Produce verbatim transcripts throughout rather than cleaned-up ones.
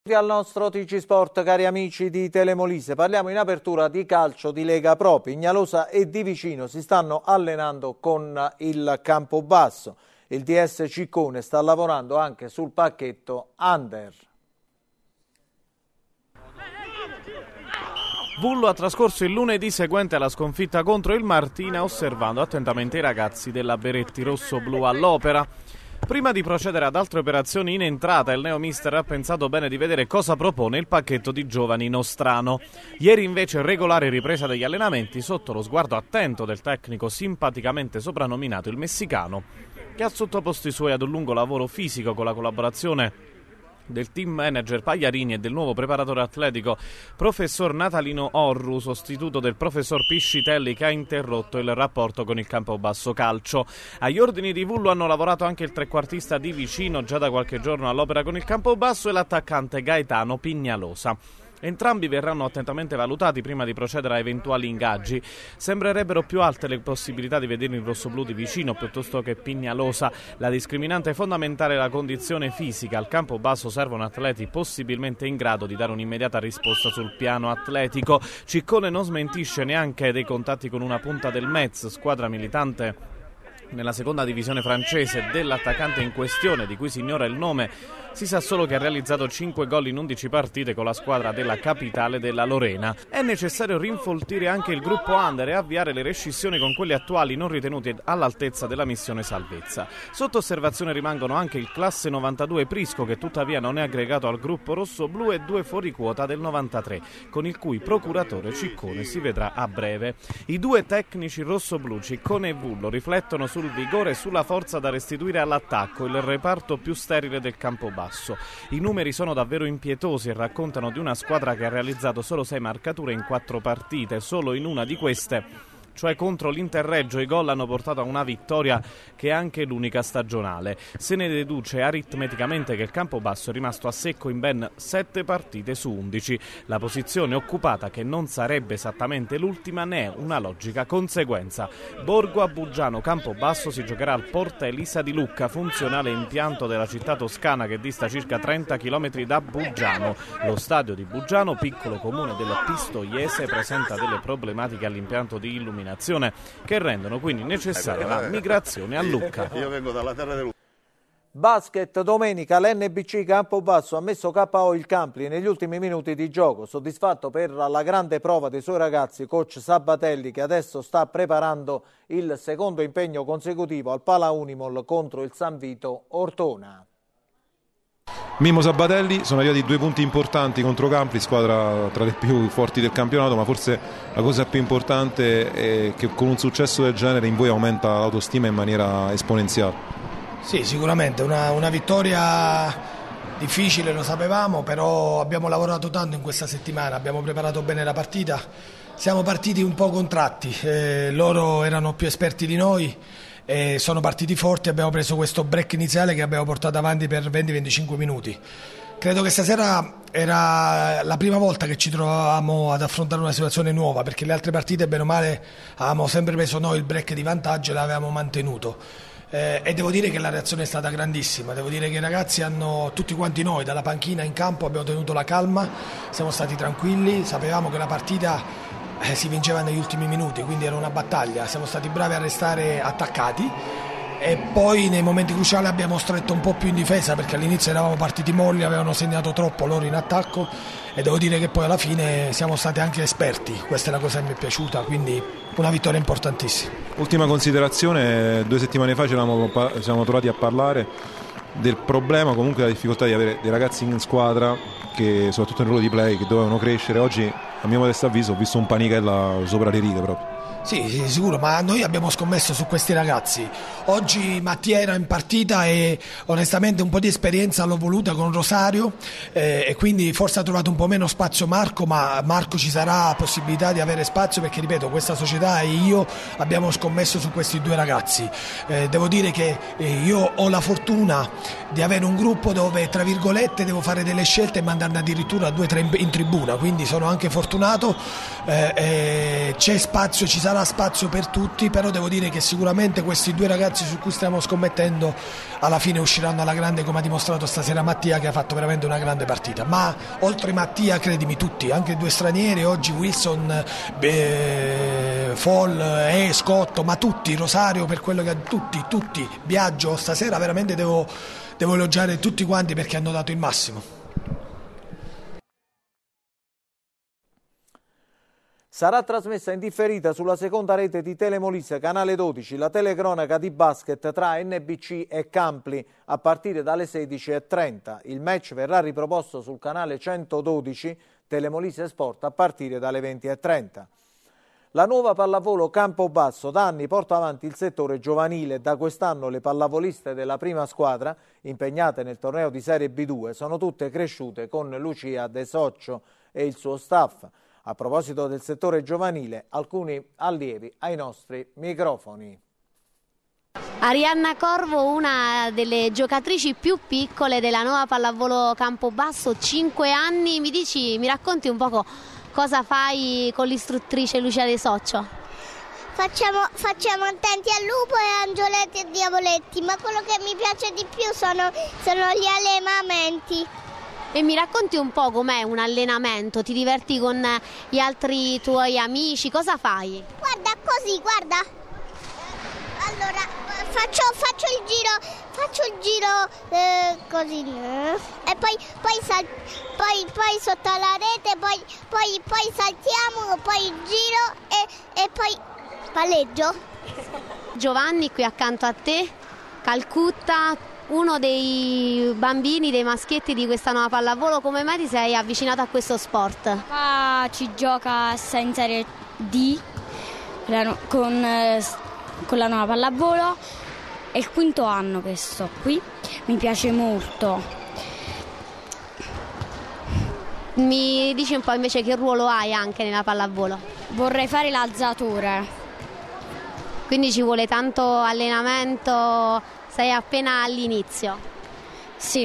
Al nostro T G Sport, cari amici di Telemolise, parliamo in apertura di calcio di Lega Pro. Pignalosa e Di Vicino si stanno allenando con il Campobasso. Il D S Ciccone sta lavorando anche sul pacchetto Under. Vullo ha trascorso il lunedì seguente alla sconfitta contro il Martina osservando attentamente i ragazzi della Beretti rosso-blu all'opera. Prima di procedere ad altre operazioni in entrata, il neomister ha pensato bene di vedere cosa propone il pacchetto di giovani nostrano. Ieri invece regolare ripresa degli allenamenti sotto lo sguardo attento del tecnico simpaticamente soprannominato il messicano, che ha sottoposto i suoi ad un lungo lavoro fisico con la collaborazione del team manager Pagliarini e del nuovo preparatore atletico professor Natalino Orru, sostituto del professor Piscitelli, che ha interrotto il rapporto con il Campobasso Calcio. Agli ordini di Vullo hanno lavorato anche il trequartista Di Vicino, già da qualche giorno all'opera con il Campobasso, e l'attaccante Gaetano Pignalosa. Entrambi verranno attentamente valutati prima di procedere a eventuali ingaggi. Sembrerebbero più alte le possibilità di vedere il rossoblu Di Vicino piuttosto che Pignalosa. La discriminante fondamentale è la condizione fisica. Al Campobasso servono atleti possibilmente in grado di dare un'immediata risposta sul piano atletico. Ciccone non smentisce neanche dei contatti con una punta del Metz, squadra militante nella seconda divisione francese. Dell'attaccante in questione, di cui si ignora il nome, si sa solo che ha realizzato cinque gol in undici partite con la squadra della capitale della Lorena. È necessario rinfoltire anche il gruppo Under e avviare le rescissioni con quelli attuali non ritenuti all'altezza della missione salvezza. Sotto osservazione rimangono anche il classe novantadue Prisco, che tuttavia non è aggregato al gruppo rosso-blu, e due fuoriquota del novantatré, con il cui procuratore Ciccone si vedrà a breve. I due tecnici rosso-blu, Ciccone e Vullo, riflettono sul vigore e sulla forza da restituire all'attacco, il reparto più sterile del Campobasso. I numeri sono davvero impietosi e raccontano di una squadra che ha realizzato solo sei marcature in quattro partite. Solo in una di queste, cioè contro l'Interreggio, i gol hanno portato a una vittoria che è anche l'unica stagionale. Se ne deduce aritmeticamente che il Campobasso è rimasto a secco in ben sette partite su undici. La posizione occupata, che non sarebbe esattamente l'ultima, ne è una logica conseguenza. Borgo a Buggiano Campobasso si giocherà al Porta Elisa di Lucca, funzionale impianto della città toscana che dista circa trenta chilometri da Buggiano. Lo stadio di Buggiano, piccolo comune del Pistoiese, presenta delle problematiche all'impianto di illuminazione che rendono quindi necessaria la migrazione a Lucca. Io vengo dalla terra di Lucca. Basket, domenica l'N B C Campobasso ha messo K O il Campli negli ultimi minuti di gioco. Soddisfatto per la grande prova dei suoi ragazzi coach Sabatelli, che adesso sta preparando il secondo impegno consecutivo al Pala Unimol contro il San Vito Ortona. Mimmo Sabatelli, sono arrivati due punti importanti contro Campli, squadra tra le più forti del campionato, ma forse la cosa più importante è che con un successo del genere in voi aumenta l'autostima in maniera esponenziale. Sì, sicuramente una, una vittoria difficile, lo sapevamo, però abbiamo lavorato tanto in questa settimana, abbiamo preparato bene la partita, siamo partiti un po' contratti, eh, loro erano più esperti di noi. E sono partiti forti, abbiamo preso questo break iniziale che abbiamo portato avanti per venti venticinque minuti. Credo che stasera era la prima volta che ci trovavamo ad affrontare una situazione nuova, perché le altre partite bene o male avevamo sempre preso noi il break di vantaggio e l'avevamo mantenuto. Eh, e devo dire che la reazione è stata grandissima, devo dire che i ragazzi hanno, tutti quanti noi, dalla panchina in campo abbiamo tenuto la calma, siamo stati tranquilli, sapevamo che la partita Eh, si vinceva negli ultimi minuti, quindi era una battaglia, siamo stati bravi a restare attaccati e poi nei momenti cruciali abbiamo stretto un po' più in difesa, perché all'inizio eravamo partiti molli, avevano segnato troppo loro in attacco, e devo dire che poi alla fine siamo stati anche esperti, questa è la cosa che mi è piaciuta, quindi una vittoria importantissima. Ultima considerazione, due settimane fa ci siamo trovati a parlare del problema, comunque la difficoltà di avere dei ragazzi in squadra che soprattutto nel ruolo di play che dovevano crescere. Oggi a mio modesto avviso ho visto un Panichella sopra le righe proprio. Sì, sì, sicuro, ma noi abbiamo scommesso su questi ragazzi. Oggi Mattia era in partita e onestamente un po' di esperienza l'ho voluta con Rosario, eh, e quindi forse ha trovato un po' meno spazio Marco, ma Marco ci sarà possibilità di avere spazio, perché ripeto, questa società e io abbiamo scommesso su questi due ragazzi. Eh, devo dire che eh, io ho la fortuna di avere un gruppo dove tra virgolette devo fare delle scelte e mandarne addirittura due o tre in, in tribuna, quindi sono anche fortunato, eh, eh, c'è spazio, ci sarà sarà spazio per tutti, però devo dire che sicuramente questi due ragazzi su cui stiamo scommettendo alla fine usciranno alla grande, come ha dimostrato stasera Mattia, che ha fatto veramente una grande partita. Ma oltre Mattia, credimi, tutti, anche due stranieri, oggi Wilson, beh, Fall, eh, Scotto, ma tutti, Rosario, per quello che tutti, tutti, Biagio, stasera veramente devo, devo elogiare tutti quanti perché hanno dato il massimo. Sarà trasmessa in differita sulla seconda rete di Telemolise, canale dodici, la telecronaca di basket tra N B C e Campli a partire dalle sedici e trenta. Il match verrà riproposto sul canale centododici Telemolise Sport a partire dalle venti e trenta. La nuova pallavolo Campobasso da anni porta avanti il settore giovanile e da quest'anno le pallavoliste della prima squadra impegnate nel torneo di Serie B due sono tutte cresciute con Lucia De Soccio e il suo staff. A proposito del settore giovanile, alcuni allievi ai nostri microfoni. Arianna Corvo, una delle giocatrici più piccole della nuova pallavolo Campobasso, cinque anni. Mi dici, mi racconti un poco cosa fai con l'istruttrice Lucia De Soccio? Facciamo, facciamo Attenti al lupo e Angioletti e Diavoletti, ma quello che mi piace di più sono, sono gli allenamenti. E mi racconti un po' com'è un allenamento? Ti diverti con gli altri tuoi amici? Cosa fai? Guarda, così, guarda. Allora, faccio, faccio il giro, faccio il giro eh, così. E poi, poi, sal, poi, poi sotto la rete, poi, poi, poi saltiamo, poi giro e, e poi palleggio. Giovanni qui accanto a te, Calcutta, uno dei bambini, dei maschietti di questa nuova pallavolo. Come mai ti sei avvicinato a questo sport? Qua ci gioca in Serie D con, con la nuova pallavolo, è il quinto anno che sto qui, mi piace molto. Mi dici un po' invece che ruolo hai anche nella pallavolo? Vorrei fare l'alzatore. Quindi ci vuole tanto allenamento? Sei appena all'inizio? Sì.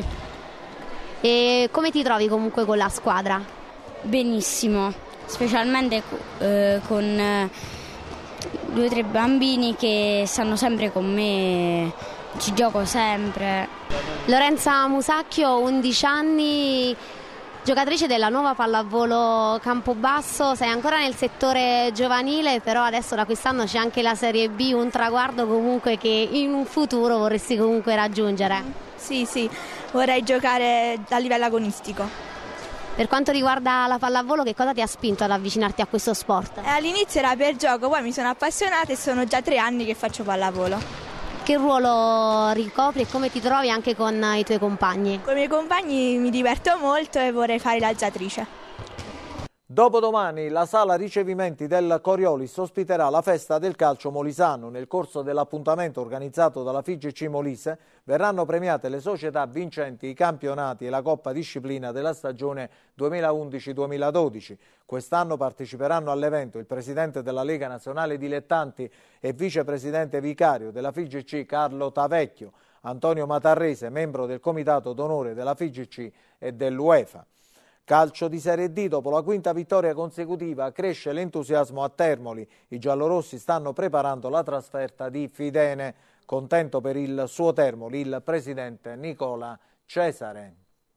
E come ti trovi comunque con la squadra? Benissimo, specialmente eh, con eh, due o tre bambini che stanno sempre con me, ci gioco sempre. Lorenza Musacchio, undici anni, giocatrice della nuova pallavolo Campobasso, sei ancora nel settore giovanile, però adesso da quest'anno c'è anche la Serie B, un traguardo comunque che in un futuro vorresti comunque raggiungere. Sì, sì, vorrei giocare a livello agonistico. Per quanto riguarda la pallavolo, che cosa ti ha spinto ad avvicinarti a questo sport? Eh, all'inizio era per gioco, poi mi sono appassionata e sono già tre anni che faccio pallavolo. Che ruolo ricopri e come ti trovi anche con i tuoi compagni? Con i miei compagni mi diverto molto e vorrei fare l'alzatrice. Dopodomani la sala ricevimenti del Coriolis ospiterà la festa del calcio molisano. Nel corso dell'appuntamento organizzato dalla F I G C Molise verranno premiate le società vincenti i campionati e la Coppa Disciplina della stagione duemilaundici duemiladodici. Quest'anno parteciperanno all'evento il presidente della Lega Nazionale Dilettanti e vicepresidente vicario della F I G C Carlo Tavecchio, Antonio Matarrese, membro del comitato d'onore della F I G C e dell'UEFA. Calcio di Serie D, dopo la quinta vittoria consecutiva cresce l'entusiasmo a Termoli. I giallorossi stanno preparando la trasferta di Fidene. Contento per il suo Termoli il presidente Nicola Cesare.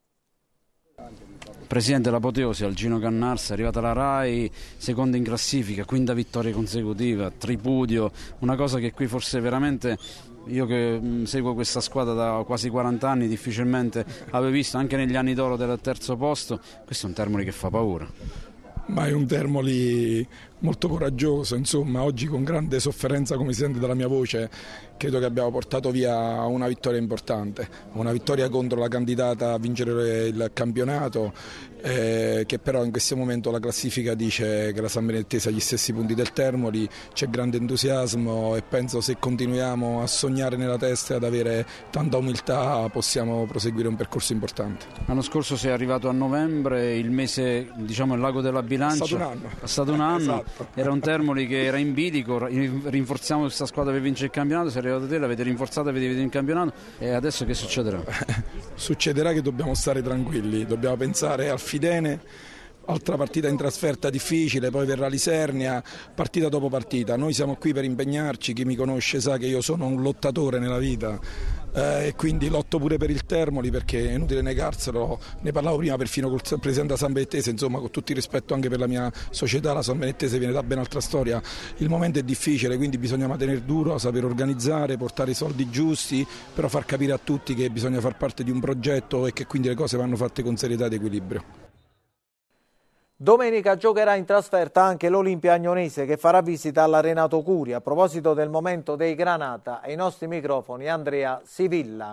Presidente, l'apoteosi al Gino Cannarsi, è arrivata la Rai, seconda in classifica, quinta vittoria consecutiva, tripudio, una cosa che qui forse veramente, io che seguo questa squadra da quasi quaranta anni, difficilmente avevo visto, anche negli anni d'oro del terzo posto. Questo è un Termoli che fa paura. Ma è un Termoli molto coraggioso, insomma, oggi con grande sofferenza, come si sente dalla mia voce, credo che abbiamo portato via una vittoria importante, una vittoria contro la candidata a vincere il campionato, eh, che però in questo momento la classifica dice che la San Benedettese ha gli stessi punti del Termoli, c'è grande entusiasmo e penso se continuiamo a sognare nella testa e ad avere tanta umiltà possiamo proseguire un percorso importante. L'anno scorso sei arrivato a novembre, il mese, diciamo il lago della bilancia, è stato un anno, è stato un anno. Esatto. Era un Termoli che era in bilico, rinforziamo questa squadra per vincere il campionato, sei arrivato te, l'avete rinforzata per vedere il campionato e adesso che succederà? Succederà che dobbiamo stare tranquilli, dobbiamo pensare al Fidene altra partita in trasferta difficile, poi verrà l'Isernia, partita dopo partita. Noi siamo qui per impegnarci, chi mi conosce sa che io sono un lottatore nella vita eh, e quindi lotto pure per il Termoli, perché è inutile negarselo, ne parlavo prima perfino col presidente San Benettese, insomma, con tutto il rispetto anche per la mia società, la San Benettese viene da ben altra storia, il momento è difficile, quindi bisogna mantenere duro, saper organizzare, portare i soldi giusti, però far capire a tutti che bisogna far parte di un progetto e che quindi le cose vanno fatte con serietà ed equilibrio. Domenica giocherà in trasferta anche l'Olimpia Agnonese, che farà visita alla Renato Curi. A proposito del momento dei Granata, ai nostri microfoni Andrea Sivilla.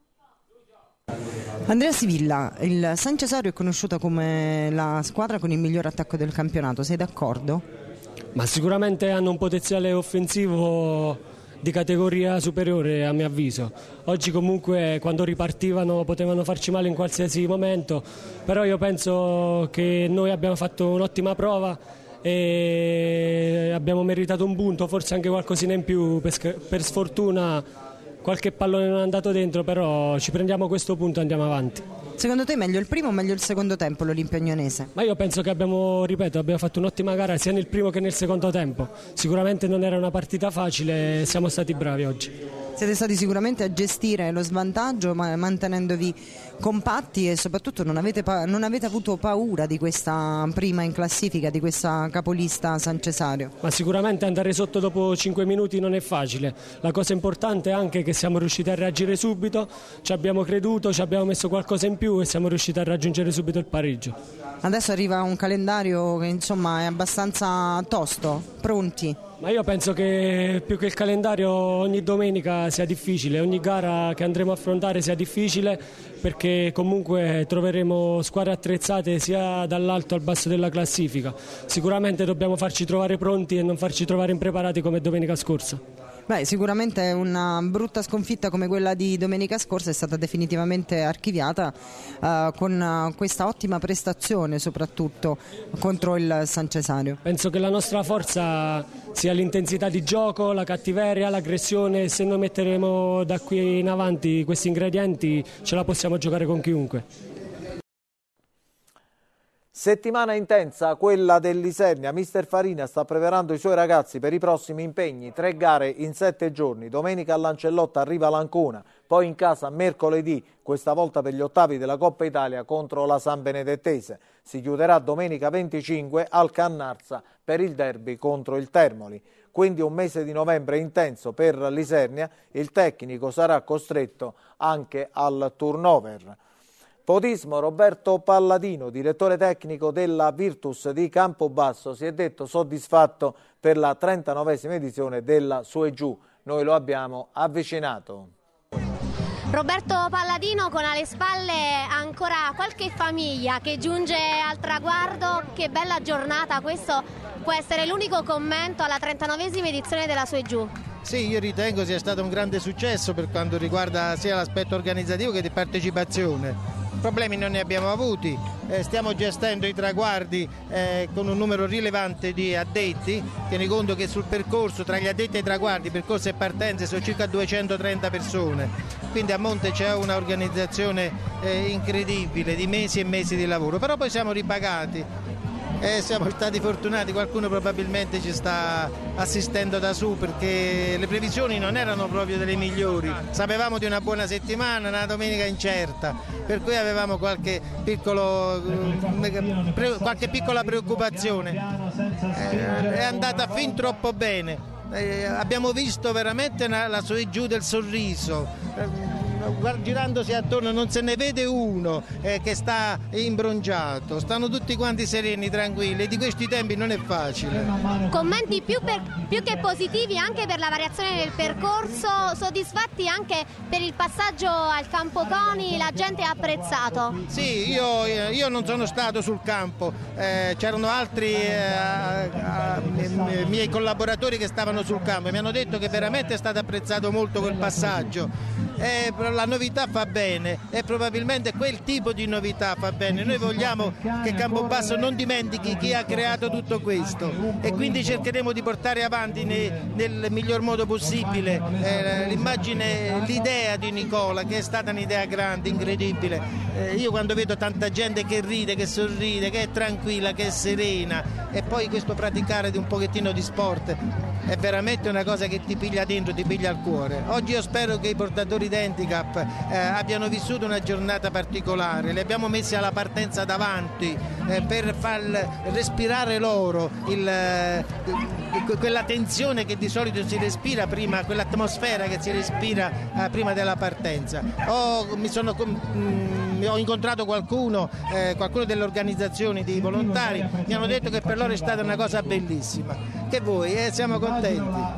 Andrea Sivilla, il San Cesario è conosciuta come la squadra con il miglior attacco del campionato, sei d'accordo? Ma sicuramente hanno un potenziale offensivo di categoria superiore, a mio avviso. Oggi comunque quando ripartivano potevano farci male in qualsiasi momento, però io penso che noi abbiamo fatto un'ottima prova e abbiamo meritato un punto, forse anche qualcosina in più, per, per sfortuna qualche pallone non è andato dentro, però ci prendiamo questo punto e andiamo avanti. Secondo te meglio il primo o meglio il secondo tempo l'Olimpia Agnonese? Ma io penso che abbiamo, ripeto, abbiamo fatto un'ottima gara sia nel primo che nel secondo tempo. Sicuramente non era una partita facile, siamo stati bravi oggi. Siete stati sicuramente a gestire lo svantaggio, ma mantenendovi compatti e soprattutto non avete, non avete avuto paura di questa prima in classifica, di questa capolista San Cesario. Ma sicuramente andare sotto dopo cinque minuti non è facile. La cosa importante è anche che siamo riusciti a reagire subito, ci abbiamo creduto, ci abbiamo messo qualcosa in più e siamo riusciti a raggiungere subito il pareggio. Adesso arriva un calendario che insomma è abbastanza tosto, pronti? Ma io penso che più che il calendario ogni domenica sia difficile, ogni gara che andremo a affrontare sia difficile, perché comunque troveremo squadre attrezzate sia dall'alto al basso della classifica. Sicuramente dobbiamo farci trovare pronti e non farci trovare impreparati come domenica scorsa. Beh, sicuramente una brutta sconfitta come quella di domenica scorsa è stata definitivamente archiviata uh, con uh, questa ottima prestazione soprattutto contro il San Cesario. Penso che la nostra forza sia l'intensità di gioco, la cattiveria, l'aggressione. Se noi metteremo da qui in avanti questi ingredienti ce la possiamo giocare con chiunque. Settimana intensa quella dell'Isernia. Mister Farina sta preparando i suoi ragazzi per i prossimi impegni, tre gare in sette giorni. Domenica a Lancellotta arriva l'Ancona, poi in casa mercoledì, questa volta per gli ottavi della Coppa Italia contro la San Benedettese. Si chiuderà domenica venticinque al Cannarsa per il derby contro il Termoli. Quindi un mese di novembre intenso per l'Isernia, il tecnico sarà costretto anche al turnover. Podismo, Roberto Palladino, direttore tecnico della Virtus di Campobasso, si è detto soddisfatto per la trentanovesima edizione della Su e Giù. Noi lo abbiamo avvicinato. Roberto Palladino con alle spalle ancora qualche famiglia che giunge al traguardo. Che bella giornata, questo può essere l'unico commento alla trentanovesima edizione della Su e Giù. Sì, io ritengo sia stato un grande successo per quanto riguarda sia l'aspetto organizzativo che di partecipazione. Problemi non ne abbiamo avuti, eh, stiamo gestendo i traguardi eh, con un numero rilevante di addetti. Tieni conto che sul percorso tra gli addetti ai traguardi, percorso e partenze, sono circa duecentotrenta persone, quindi a monte c'è una organizzazione eh, incredibile di mesi e mesi di lavoro, però poi siamo ripagati. Eh, siamo stati fortunati, qualcuno probabilmente ci sta assistendo da su perché le previsioni non erano proprio delle migliori, sapevamo di una buona settimana, una domenica incerta, per cui avevamo qualche, piccolo, qualche piccola preoccupazione. Eh, è andata fin troppo bene, eh, abbiamo visto veramente una, la Su e Giù del sorriso. Eh, girandosi attorno non se ne vede uno eh, che sta imbrongiato, stanno tutti quanti sereni, tranquilli, e di questi tempi non è facile. Commenti più, per, più che positivi anche per la variazione del percorso, soddisfatti anche per il passaggio al campo Coni, la gente ha apprezzato. Sì, io, io non sono stato sul campo, eh, c'erano altri eh, eh, miei collaboratori che stavano sul campo e mi hanno detto che veramente è stato apprezzato molto quel passaggio. eh, la novità fa bene e probabilmente quel tipo di novità fa bene. Noi vogliamo che Campobasso non dimentichi chi ha creato tutto questo e quindi cercheremo di portare avanti ne, nel miglior modo possibile eh, l'immagine, l'idea di Nicola, che è stata un'idea grande, incredibile. Eh, io quando vedo tanta gente che ride, che sorride, che è tranquilla, che è serena, e poi questo praticare di un pochettino di sport è veramente una cosa che ti piglia dentro, ti piglia al cuore. Oggi io spero che i portatori di handicap eh, abbiano vissuto una giornata particolare, li abbiamo messi alla partenza davanti eh, per far respirare loro il, eh, quella tensione che di solito si respira prima, quell'atmosfera che si respira eh, prima della partenza. Ho, mi sono, mh, ho incontrato qualcuno, eh, qualcuno delle organizzazioni di volontari, mi hanno detto che per loro è stata una cosa bellissima. Che voi, eh, siamo contenti.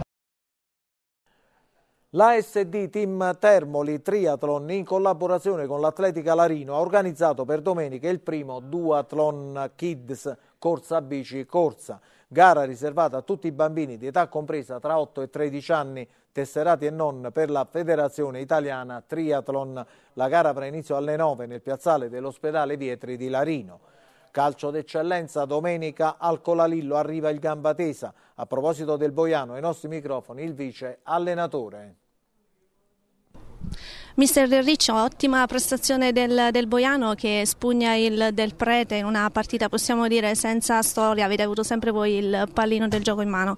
L'A S D Team Termoli Triathlon, in collaborazione con l'Atletica Larino, ha organizzato per domenica il primo Duathlon Kids Corsa Bici Corsa, gara riservata a tutti i bambini di età compresa tra otto e tredici anni, tesserati e non, per la Federazione Italiana Triathlon. La gara avrà inizio alle nove nel piazzale dell'ospedale Vietri di Larino. Calcio d'eccellenza, domenica al Colalillo arriva il Gambatesa. A proposito del Boiano, ai nostri microfoni il vice allenatore. Mister Del Riccio, ottima prestazione del, del Boiano che spugna il Del Prete in una partita, possiamo dire, senza storia. Avete avuto sempre voi il pallino del gioco in mano.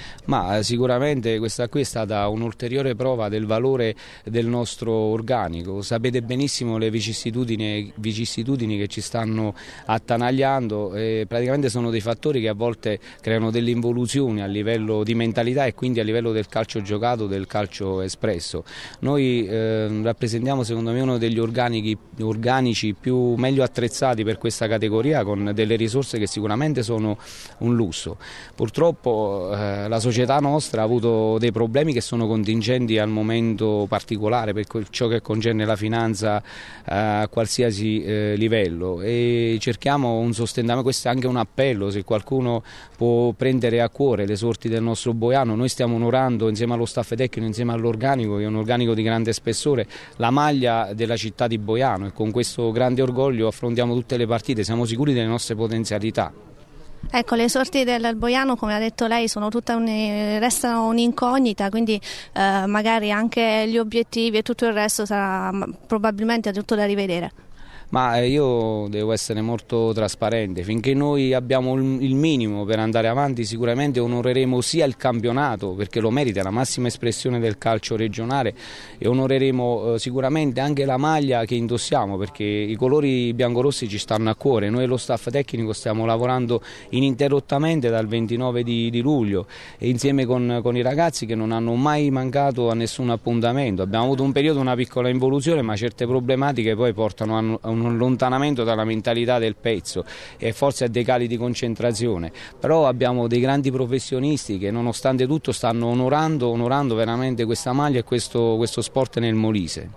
Ma sicuramente questa qui è stata un'ulteriore prova del valore del nostro organico. Sapete benissimo le vicissitudini, vicissitudini che ci stanno attanagliando, e praticamente sono dei fattori che a volte creano delle involuzioni a livello di mentalità e quindi a livello del calcio giocato, del calcio espresso. Noi eh, rappresentiamo secondo me uno degli organici, organici più meglio attrezzati per questa categoria, con delle risorse che sicuramente sono un lusso. Purtroppo eh, la società nostra ha avuto dei problemi che sono contingenti al momento particolare per ciò che concerne la finanza a qualsiasi eh, livello, e cerchiamo un sostentamento. Questo è anche un appello, se qualcuno può prendere a cuore le sorti del nostro Boiano. Noi stiamo onorando insieme allo staff tecnico, insieme all'organico, che è un organico di grande spessore, la maglia della città di Boiano, e con questo grande orgoglio affrontiamo tutte le partite, siamo sicuri delle nostre potenzialità. Ecco, le sorti del Boiano, come ha detto lei, sono tutta un, restano un'incognita, quindi eh, magari anche gli obiettivi e tutto il resto sarà probabilmente tutto da rivedere. Ma io devo essere molto trasparente: finché noi abbiamo il minimo per andare avanti sicuramente onoreremo sia il campionato, perché lo merita, la massima espressione del calcio regionale, e onoreremo eh, sicuramente anche la maglia che indossiamo, perché i colori biancorossi ci stanno a cuore. Noi e lo staff tecnico stiamo lavorando ininterrottamente dal ventinove di, di luglio, e insieme con, con i ragazzi che non hanno mai mancato a nessun appuntamento. Abbiamo avuto un periodo, una piccola involuzione, ma certe problematiche poi portano a, a un un allontanamento dalla mentalità del pezzo e forse a dei cali di concentrazione, però abbiamo dei grandi professionisti che nonostante tutto stanno onorando, onorando veramente questa maglia e questo, questo sport nel Molise.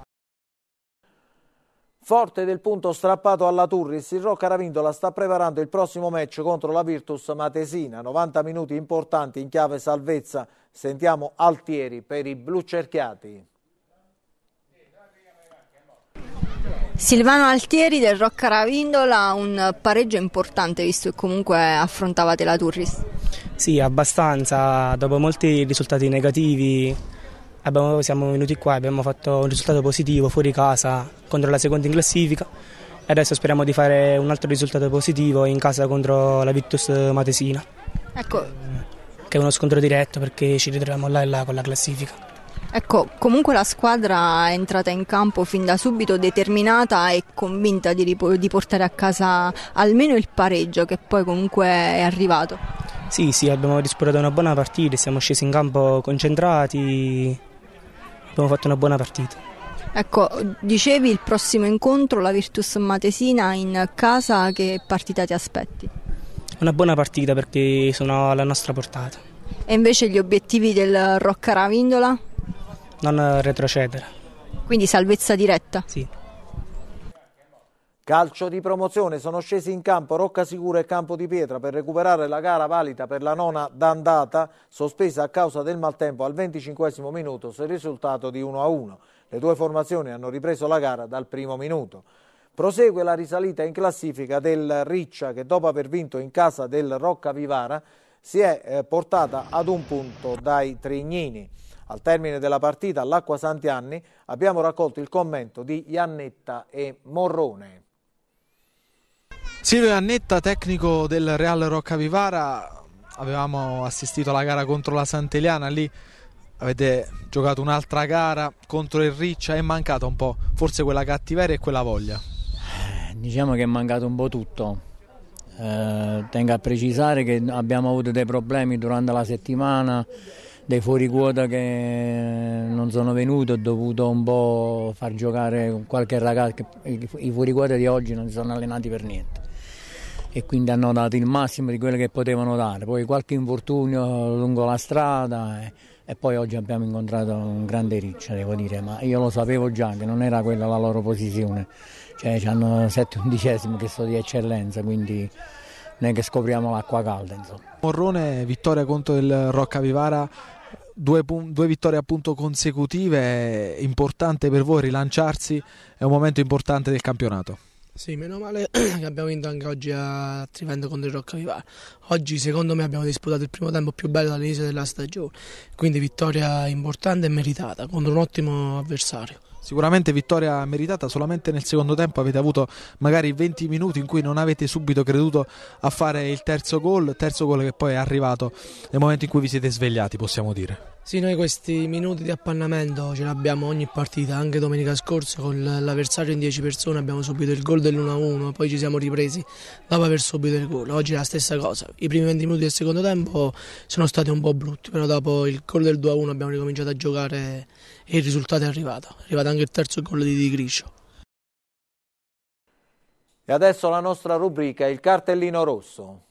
Forte del punto strappato alla Turris, il Rocca Ravintola sta preparando il prossimo match contro la Virtus Matesina. novanta minuti importanti in chiave salvezza. Sentiamo Altieri per i blu cerchiati. Silvano Altieri del Rocca Ravintola, un pareggio importante visto che comunque affrontavate la Turris. Sì, abbastanza, dopo molti risultati negativi abbiamo, siamo venuti qua e abbiamo fatto un risultato positivo fuori casa contro la seconda in classifica, e adesso speriamo di fare un altro risultato positivo in casa contro la Virtus Matesina. Ecco. Che è uno scontro diretto, perché ci ritroviamo là e là con la classifica. Ecco, comunque la squadra è entrata in campo fin da subito determinata e convinta di, di portare a casa almeno il pareggio, che poi comunque è arrivato. Sì, sì, abbiamo disputato una buona partita, siamo scesi in campo concentrati, abbiamo fatto una buona partita. Ecco, dicevi il prossimo incontro, la Virtus Matesina in casa, che partita ti aspetti? Una buona partita, perché sono alla nostra portata. E invece gli obiettivi del Rocca Ravintola? Non retrocedere. Quindi salvezza diretta? Sì. Calcio di promozione, sono scesi in campo Roccasicura e Campo di Pietra per recuperare la gara valida per la nona d'andata, sospesa a causa del maltempo al venticinquesimo minuto sul risultato di uno a uno. Le due formazioni hanno ripreso la gara dal primo minuto. Prosegue la risalita in classifica del Riccia che dopo aver vinto in casa del Roccavivara si è eh, portata ad un punto dai Trignini. Al termine della partita all'Acqua Santianni abbiamo raccolto il commento di Iannetta e Morrone. Silvio Iannetta, tecnico del Real Roccavivara, avevamo assistito alla gara contro la Sant'Eliana, lì avete giocato un'altra gara contro il Riccia, è mancata un po' forse quella cattiveria e quella voglia? Diciamo che è mancato un po' tutto. Eh, tengo a precisare che abbiamo avuto dei problemi durante la settimana, dei fuori quota che non sono venuti, ho dovuto un po' far giocare qualche ragazzo, i fuori quota di oggi non si sono allenati per niente e quindi hanno dato il massimo di quello che potevano dare, poi qualche infortunio lungo la strada e, e poi oggi abbiamo incontrato un grande Riccia, devo dire, ma io lo sapevo già che non era quella la loro posizione, cioè hanno sette undicesimi che sono di eccellenza, quindi non è che scopriamo l'acqua calda, insomma. Morrone, vittoria contro il Roccavivara, due, due vittorie appunto consecutive, è importante per voi rilanciarsi, è un momento importante del campionato. Sì, meno male che abbiamo vinto anche oggi a Trivento contro il Roccavivara. Oggi secondo me abbiamo disputato il primo tempo più bello dall'inizio della stagione, quindi vittoria importante e meritata contro un ottimo avversario. Sicuramente vittoria meritata, solamente nel secondo tempo avete avuto magari venti minuti in cui non avete subito creduto a fare il terzo gol, terzo gol che poi è arrivato nel momento in cui vi siete svegliati, possiamo dire. Sì, noi questi minuti di appannamento ce l'abbiamo ogni partita, anche domenica scorsa con l'avversario in dieci persone abbiamo subito il gol dell'uno a uno, poi ci siamo ripresi dopo aver subito il gol. Oggi è la stessa cosa, i primi venti minuti del secondo tempo sono stati un po' brutti, però dopo il gol del due a uno abbiamo ricominciato a giocare e il risultato è arrivato, è arrivato anche il terzo gol di Di Griscio. E adesso la nostra rubrica, il cartellino rosso.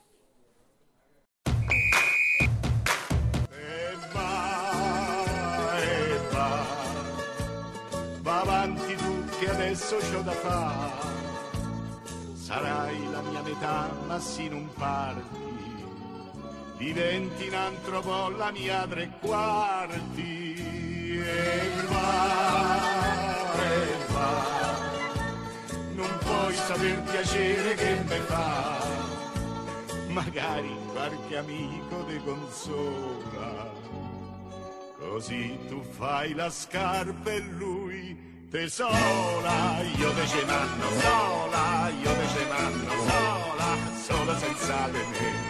Avanti tu che adesso c'ho da fare, sarai la mia metà ma sì non parti, diventi un altro po' la mia tre quarti, e va, e va, non puoi saper piacere che me fa, magari qualche amico te consola, così tu fai la scarpa e lui te sola, io te ce manno sola, io te ce manno sola, sola senza di me.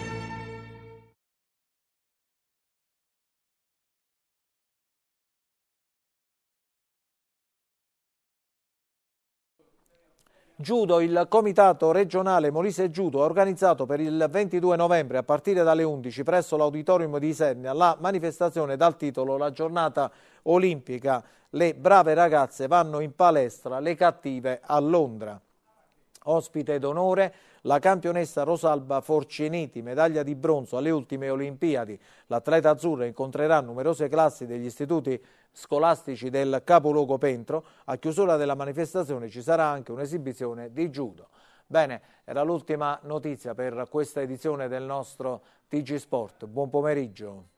Judo, il comitato regionale Molise Judo ha organizzato per il ventidue novembre a partire dalle undici presso l'auditorium di Isernia la manifestazione dal titolo La giornata olimpica. Le brave ragazze vanno in palestra, le cattive a Londra. Ospite d'onore la campionessa Rosalba Forciniti, medaglia di bronzo alle ultime Olimpiadi. L'atleta azzurra incontrerà numerose classi degli istituti scolastici del capoluogo Pentro. A chiusura della manifestazione ci sarà anche un'esibizione di judo. Bene, era l'ultima notizia per questa edizione del nostro T G Sport. Buon pomeriggio.